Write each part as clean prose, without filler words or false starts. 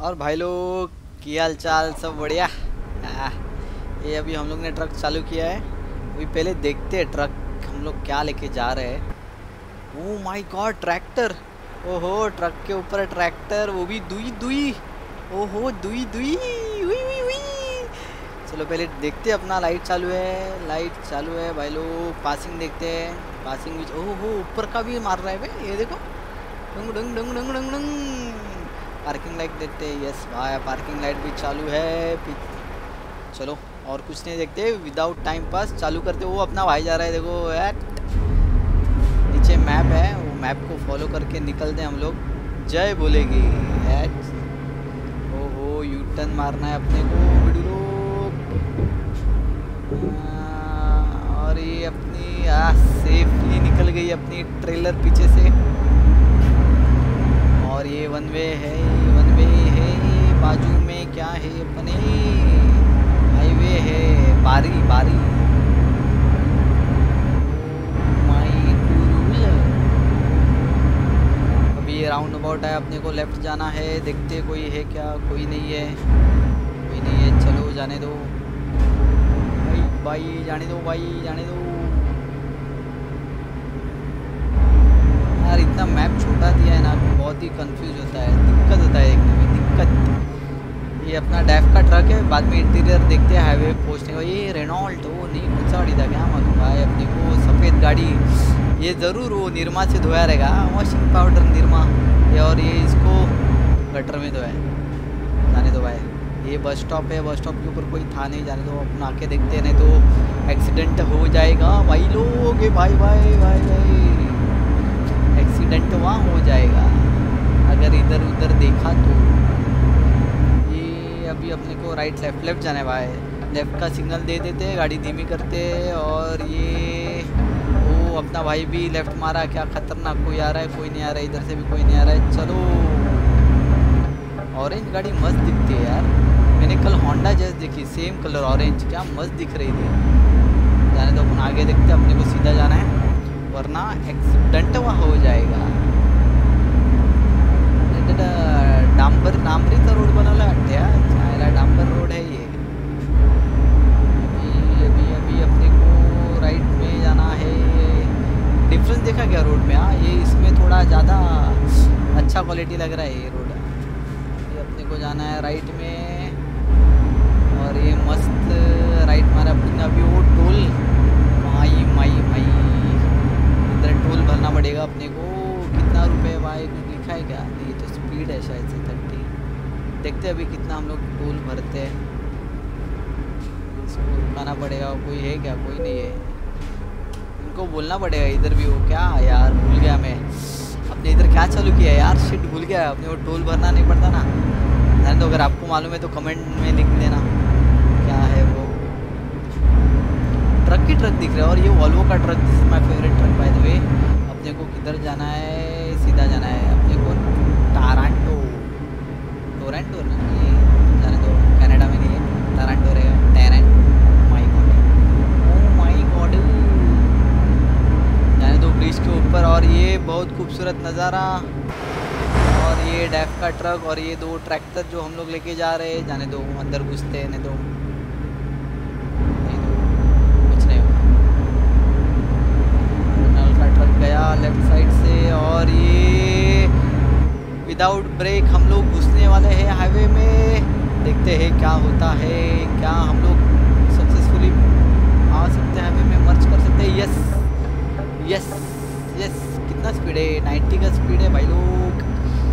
और भाई लोग की हाल चाल सब बढ़िया। ये अभी हम लोग ने ट्रक चालू किया है। अभी पहले देखते हैं ट्रक हम लोग क्या लेके जा रहे हैं। Oh my god tractor. ओहो ट्रक के ऊपर ट्रैक्टर, वो भी दुई दुई। ओहो दुई दुई हुई हुई हुई। चलो पहले देखते हैं, अपना लाइट चालू है भाई लोग। पासिंग देखते हैं, पासिंग भी। ओहो ऊपर का भी मार रहा है भाई, ये देखो। डंग डंग डंग डंग डंग डंग। पार्किंग लाइट देखते हैं। यस भाई पार्किंग लाइट भी चालू है। चलो और कुछ नहीं देखते, विदाउट टाइम पास चालू करते। वो अपना भाई जा रहा है देखो। नीचे मैप है, वो मैप को फॉलो करके निकलते हैं हम लोग। जय बोलेगी। ओहो यू टर्न मारना है अपने को और ये अपनी सेफली निकल गई अपनी ट्रेलर पीछे से। और ये वन वे है, बाजू में क्या है अपने हाईवे है, बारी बारी। अभी ये राउंड अबाउट है, अपने को लेफ्ट जाना है। देखते कोई है क्या, कोई नहीं है, चलो जाने दो भाई जाने दो यार। इतना मैप छोटा दिया है ना, बहुत ही कंफ्यूज होता है, दिक्कत होता है देखने में, दिक्कत। ये अपना डैफ का ट्रक है, बाद में इंटीरियर देखते हैं हाईवे पहुँचने का। ये रेनॉल्ट वो नहीं कुछ गाड़ी था क्या मालूम भाई अपने को, सफ़ेद गाड़ी। ये ज़रूर वो निरमा से धोया रहेगा, वॉशिंग पाउडर निरमा। और ये इसको गटर में धोया है। जाने दो भाई, ये बस स्टॉप है, बस स्टॉप के ऊपर कोई था नहीं, जाने दो। अपन आके देखते हैं, नहीं तो एक्सीडेंट हो जाएगा भाई लोग। भाई भाई भाई भाई एक्सीडेंट वहाँ हो जाएगा अगर इधर उधर देखा तो। ये अभी अपने को राइट लेफ्ट जाना है भाई। लेफ्ट का सिग्नल दे देते हैं, गाड़ी धीमी करते। और ये वो अपना भाई भी लेफ्ट मारा, क्या खतरनाक। कोई आ रहा है, कोई नहीं आ रहा है, इधर से भी कोई नहीं आ रहा है। चलो ऑरेंज गाड़ी मस्त दिखती है यार। मैंने कल होंडा जैस देखी, सेम कलर ऑरेंज, क्या मस्त दिख रही थी। जाने तो अपन आगे देखते, अपने को सीधा जाना है वरना एक्सीडेंट वहाँ हो जाएगा। डांबरीचा रोड बनवला वाटते यार, डांबर रोड है ये। अभी अपने को राइट में जाना है। डिफरेंस देखा क्या रोड में? हाँ ये इसमें थोड़ा ज़्यादा अच्छा क्वालिटी लग रहा है ये रोड। ये अपने को जाना है राइट में, और ये मस्त राइट मारा अपने। अभी वो टोल माई इधर टोल भरना पड़ेगा अपने को। कितना रुपए भाई कुछ लिखा है क्या? नहीं तो स्पीड है शायद से 30। देखते अभी कितना हम लोग टोल भरते हैं। इसको रुकाना पड़ेगा, कोई है क्या? कोई नहीं है, इनको बोलना पड़ेगा। इधर भी हो क्या यार, भूल गया मैं अपने इधर क्या चालू किया यार, शिट भूल गया। अपने को टोल भरना नहीं पड़ता ना। ध्यान दो, अगर आपको मालूम है तो कमेंट में लिख देना क्या है वो। ट्रक ही ट्रक दिख रहा है, और ये वॉल्वो का truck, this is my favourite truck by the way. अपने को किधर जाना है? सीधा जाना है अपने को टोरंटो नहीं, जाने दो, कनाडा में नहीं है, टोरंटो रहेगा। माय गॉड जाने दो ब्रिज के ऊपर। और ये बहुत खूबसूरत नज़ारा, और ये डैफ का ट्रक, और ये दो ट्रैक्टर जो हम लोग लेके जा रहे हैं। जाने दो, अंदर घुसते हैं, नहीं तो कुछ नहीं होगा। नल का ट्रक गया लेफ्ट साइड से, और ये विदाउट ब्रेक हम लोग घुसने वाले हैं हाईवे में। देखते हैं क्या होता है, क्या हम लोग सक्सेसफुली आ सकते हैं हाईवे में, मर्ज कर सकते हैं। यस कितना स्पीड है? 90 का स्पीड है भाई लोग।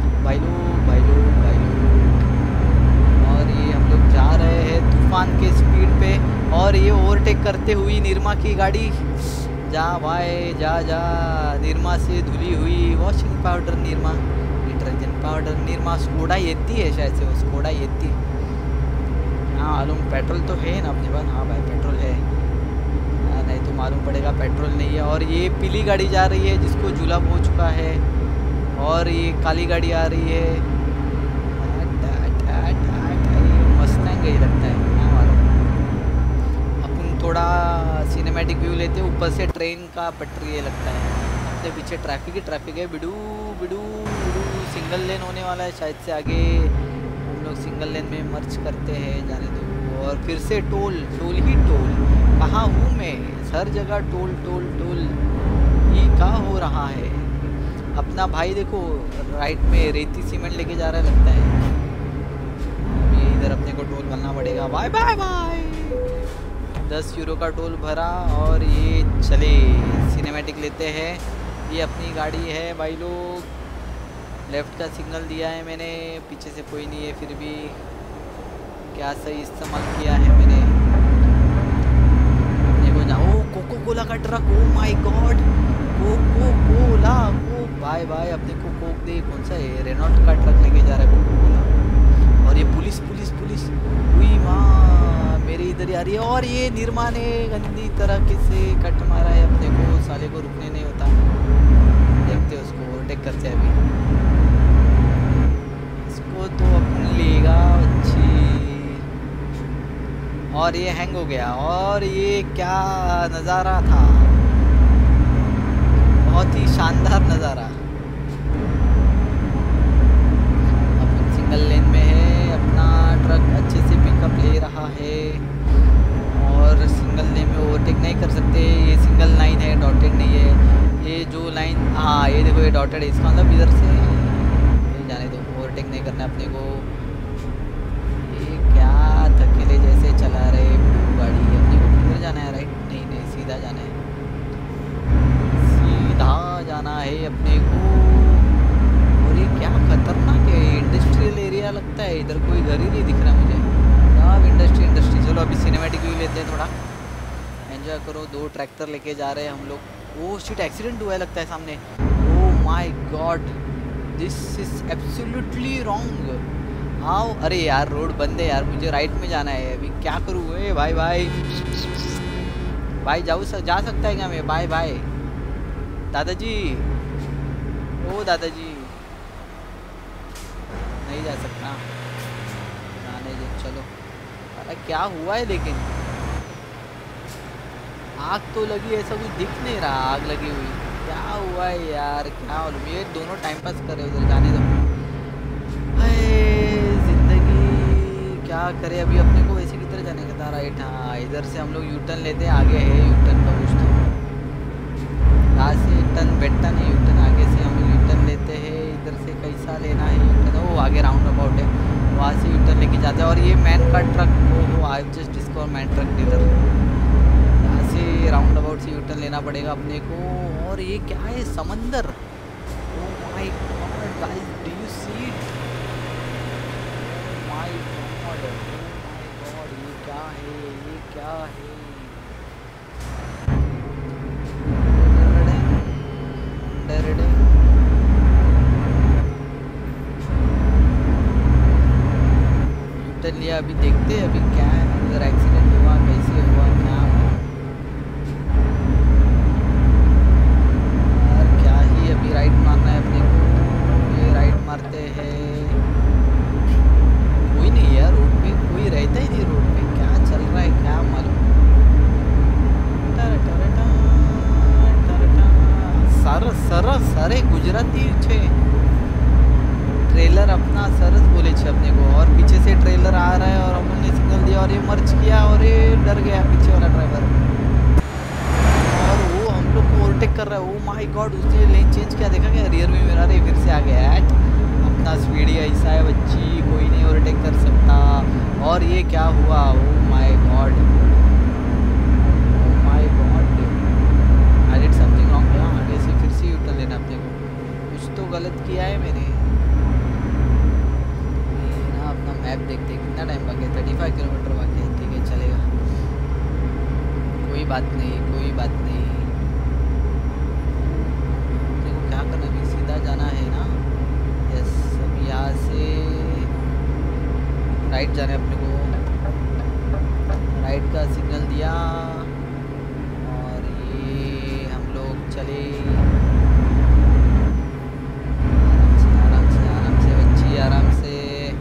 और ये हम लोग जा रहे हैं तूफान के स्पीड पे, और ये ओवरटेक करते हुई निर्मा की गाड़ी। जा भाई जा, निर्मा से धुली हुई washing powder Nirma, detergent powder Nirma. Skoda Yeti है शायद से, वो स्कोडा येती। हाँ मालूम, पेट्रोल तो है ना अपने पास। हाँ भाई पेट्रोल है, नहीं तो मालूम पड़ेगा पेट्रोल नहीं है। और ये पीली गाड़ी जा रही है जिसको जुलाब हो चुका है, और ये काली गाड़ी आ रही है। मस्टैंग ही लगता है। हाँ मालूम, अपन थोड़ा सिनेमैटिक व्यू लेते हैं ऊपर से, ट्रेन का पटरी ये लगता है। अपने पीछे ट्रैफिक है, बिडू सिंगल लेन होने वाला है शायद से आगे। हम लोग सिंगल लेन में मर्ज करते हैं, जाने दो। और फिर से टोल ही टोल। कहाँ हूँ मैं? हर जगह टोल टोल टोल। ये क्या हो रहा है? अपना भाई देखो राइट में रेती सीमेंट लेके जा रहा है लगता है। अभी इधर अपने को टोल भरना पड़ेगा। Bye bye bye. 10 यूरो का टोल भरा और ये चले सिनेमैटिक लेते हैं। ये अपनी गाड़ी है भाई लोग। लेफ्ट का सिग्नल दिया है मैंने, पीछे से कोई नहीं है, फिर भी क्या सही इस्तेमाल किया है मैंने। देखो ना, oh Coca Cola truck. Oh my god, Coca. Oh bye bye, अपने को कोक दे। कौन सा है? रेनॉल्ट का ट्रक लेके जा रहा है कोको कोला। और ये पुलिस पुलिस पुलिस, हुई माँ मेरे इधर आ रही है। और ये निर्मा ने गंदी तरह से कट मारा है अपने को। साले को रुकने नहीं होता। देखते उसको ओवरटेक करते हैं अभी। इसको तो अपन लेगा अच्छी। और ये हैंग हो गया। और ये क्या नज़ारा था, बहुत ही शानदार नज़ारा। अपन सिंगल लेन में है, अपना ट्रक अच्छे से पिकअप ले रहा है। और सिंगल लेन में ओवरटेक नहीं कर सकते। ये सिंगल लाइन है, डॉटेड नहीं है। ये जो लाइन, हाँ ये देखो ये डॉटेड है। इसका मतलब इधर से जाने दो, ओवरटेक नहीं करना अपने को। ये क्या थकेले जैसे चला रहे गाड़ी। अपने को किधर जाना है? राइट? नहीं नहीं, सीधा जाना है, सीधा जाना है अपने को। और ये क्या खतरनाक है, इंडस्ट्रियल एरिया लगता है। इधर कोई घर ही नहीं दिख रहा मुझे, सब इंडस्ट्री। चलो अभी सिनेमैटिक व्यू लेते हैं, थोड़ा एंजॉय करो। 2 ट्रैक्टर लेके जा रहे हैं हम लोग। ओ शिट, एक्सीडेंट हुआ है लगता है सामने। Oh my god, this is absolutely wrong. आओ, अरे यार रोड बंद है यार, मुझे राइट में जाना है। अभी क्या करूँ? ए भाई भाई भाई जा सकता है क्या मैं? बाय बाय दादाजी। ओ दादाजी, नहीं जा सकता, जाने दो। चलो, अरे क्या हुआ है? लेकिन आग तो लगी, ऐसा कुछ दिख नहीं रहा आग लगी हुई। क्या हुआ है यार? क्या मालूम। ये दोनों टाइम पास कर रहे, उधर जाने दो। जिंदगी क्या करे। अभी अपने को वैसे किधर जाने का था? राइट, हाँ इधर से हम लोग यू टर्न लेते हैं। आगे है यू टर्न का कुछ तो, यहाँ से टर्न बैठता नहीं, यू टर्न आगे से हम लोग यू टर्न लेते हैं। इधर से कैसा लेना है यू टर्न? वो आगे राउंड अबाउट है, वहाँ से यू टर्न लेके जाते हैं। और ये मैन का ट्रक, वो I just discover MAN truck dealer. यहाँ से राउंड अबाउट से यू टर्न लेना पड़ेगा अपने को। और ये क्या है? समंदर। Oh my god guys, do you see it? Oh my god, oh my god, ये क्या है? ये क्या है? यू टर्न लिया, अभी देखते हैं अभी क्या है। अगर एक्सीडेंट हुआ, कैसे हुआ, क्या अभी राइट मारना है अपने को। ये राइट मारते हैं। कोई नहीं यार रोड पे, कोई रहता ही नहीं रोड पे। क्या चल रहा है क्या मालूम। सारे गुजराती छे। ट्रेलर अपना सरस बोले छे अपने को। और पीछे से ट्रेलर आ रहा है और हमने सिग्नल दिया और ये मर्ज किया और ये डर गया पीछे वाला ड्राइवर। ओवरटेक कर रहा है। ओ माय गॉड, उसने लेन चेंज किया, देखा क्या? रियर में मेरा रे फिर से आ गया है। अपना स्पीड ही ऐसा है बच्ची, कोई नहीं ओवरटेक कर सकता। और ये क्या हुआ? Oh my God, oh my God, I did something wrong. आगे से फिर से यू टर्न लेना अपने को। कुछ तो गलत किया है मैंने ना। अपना मैप देखते कितना टाइम बाकी है। 35 किलोमीटर बाकी है। ठीक है, चलेगा, कोई बात नहीं, कोई बात नहीं। क्या करना है? सीधा जाना है ना? यस, अब यहाँ से राइट जाना है अपने को। राइट का सिग्नल दिया और ये हम लोग चले आराम से आराम से बच्ची, आराम से।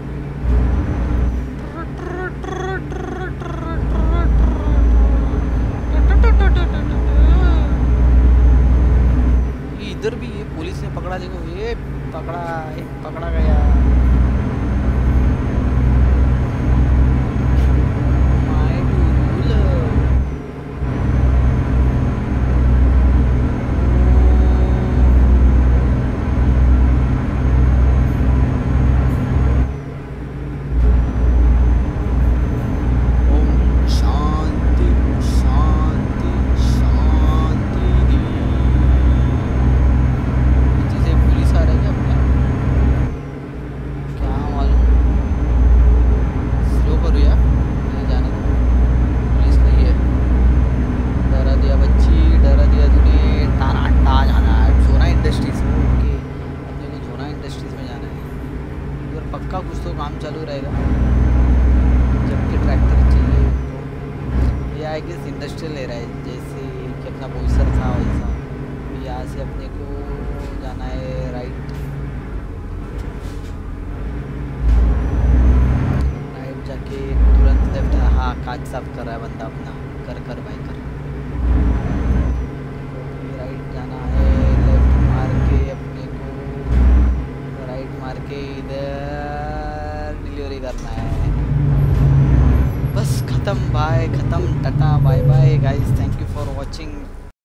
इधर भी ये पुलिस ने पकड़ा, देखो ये पकड़ा गया। पक्का कुछ तो काम चालू रहेगा जबकि ट्रैक्टर चाहिए उनको। ये आई गेस इंडस्ट्रियल एरिया है, जैसे कि अपना बोईसर था वैसा। यहाँ से अपने को जाना है राइट जाके तुरंत लेफ्ट। हाँ कांच साफ कर रहा है बंदा अपना, कर भाई कर। राइट जाना है, लेफ्ट मार के अपने को राइट मार के इधर डिलीवरी करना है। बस ख़त्म भाई, ख़त्म। Tata bye bye guys, thank you for watching.